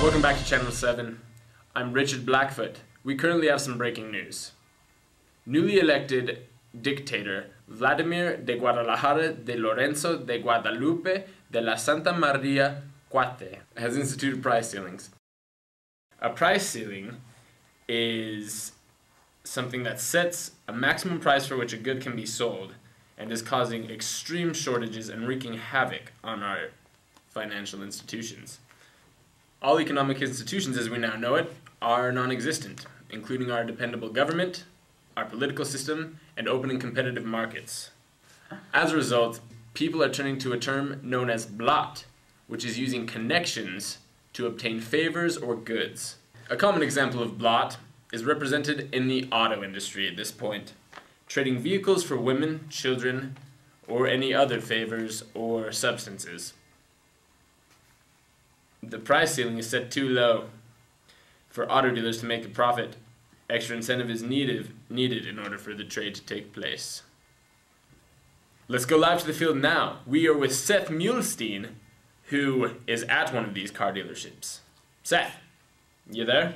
Welcome back to Channel 7. I'm Richard Blackfoot. We currently have some breaking news. Newly elected dictator Vladimir de Guadalajara de Lorenzo de Guadalupe de la Santa Maria Cuate has instituted price ceilings. A price ceiling is something that sets a maximum price for which a good can be sold and is causing extreme shortages and wreaking havoc on our financial institutions. All economic institutions as we now know it are non-existent, including our dependable government, our political system, and open and competitive markets. As a result, people are turning to a term known as blot, which is using connections to obtain favors or goods. A common example of blot is represented in the auto industry at this point, trading vehicles for women, children, or any other favors or substances. The price ceiling is set too low for auto dealers to make a profit. Extra incentive is needed in order for the trade to take place. Let's go live to the field now. We are with Seth Muhlestein, who is at one of these car dealerships. Seth, you there?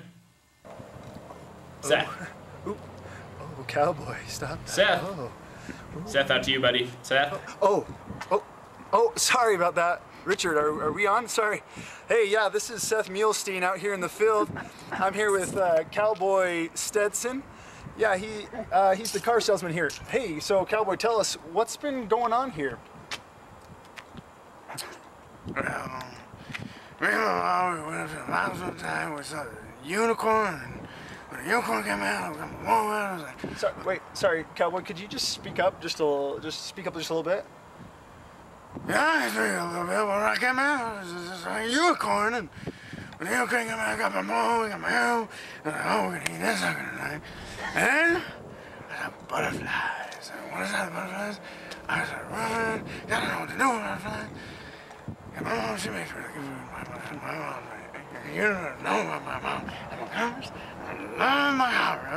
Seth. Oh, cowboy, stop that. Seth. Oh. Seth, out to you, buddy. Seth. Oh, sorry about that. Richard, are we on? Sorry. Hey, yeah, this is Seth Muhlestein out here in the field. I'm here with Cowboy Stetson. Yeah, he's the car salesman here. Hey, so Cowboy, tell us, what's been going on here? Well, last time we saw a unicorn, and when the unicorn came out, I was like, Sorry, Cowboy, could you just speak up just a little bit? yeah, I speak a little bit. When I came out, it was just a unicorn, and when the unicorn came out, I got my mom, I got my arrow, and I we're gonna eat this sucker tonight. And I got butterflies. And what is that, butterflies? I started running, I don't know what to do with butterflies. And my mom, she makes really good food. My mom, you don't know about my mom. I'm a house. I love my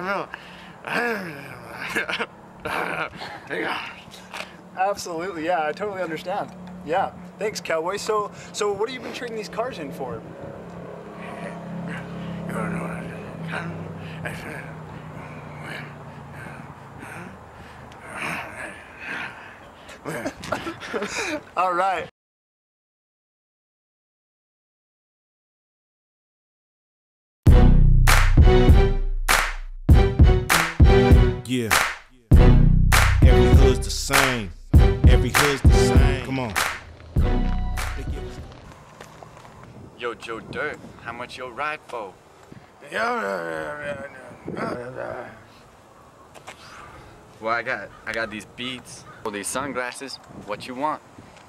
house. There you go. Absolutely, yeah, I totally understand. Yeah, thanks, Cowboy. So what have you been trading these cars in for? You don't know what I said. All right. Yeah. Every hood's the same. Every hood's the same. Come on. Yo, Joe Dirt, how much you ride for? Well, I got these beats, or these sunglasses. What you want?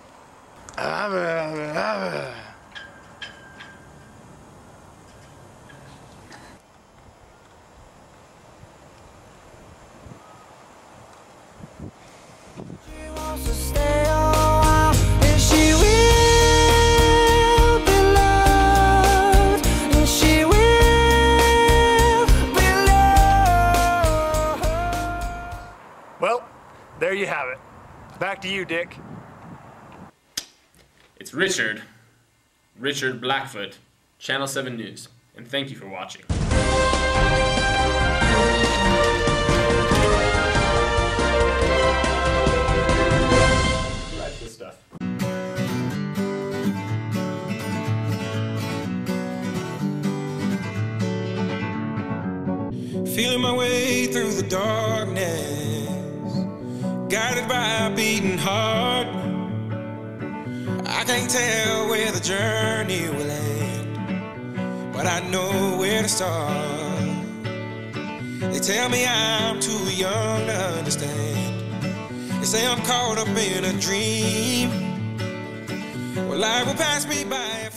Well, there you have it. Back to you, Dick. It's Richard Blackfoot, Channel 7 News, and thank you for watching. Right, good stuff. Feeling my way through the darkness, guided by a beating heart. I can't tell where the journey will end, but I know where to start. They tell me I'm too young to understand. They say I'm caught up in a dream. Well, life will pass me by.